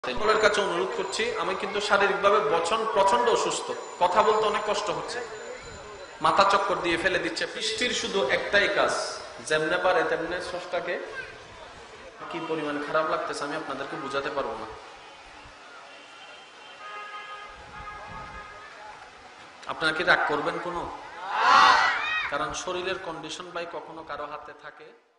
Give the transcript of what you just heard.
সকলের কাছে অনুরোধ করছি, আমি কিন্তু শারীরিকভাবে প্রচন্ড অসুস্থ, কথা বলতে অনেক কষ্ট হচ্ছে, মাথা চক্কর দিয়ে ফেলে দিচ্ছে। বৃষ্টির শুধু একটাই কাজ, যেমনে পারে তেমনে স্রষ্টাকে কি পরিমাণ খারাপ লাগতেছে আমি আপনাদেরকে বুঝাতে পারবো না। আপনারা কি রাগ করবেন কোনো? কারণ শরীরের কন্ডিশন ভাই কখনো কারো হাতে থাকে।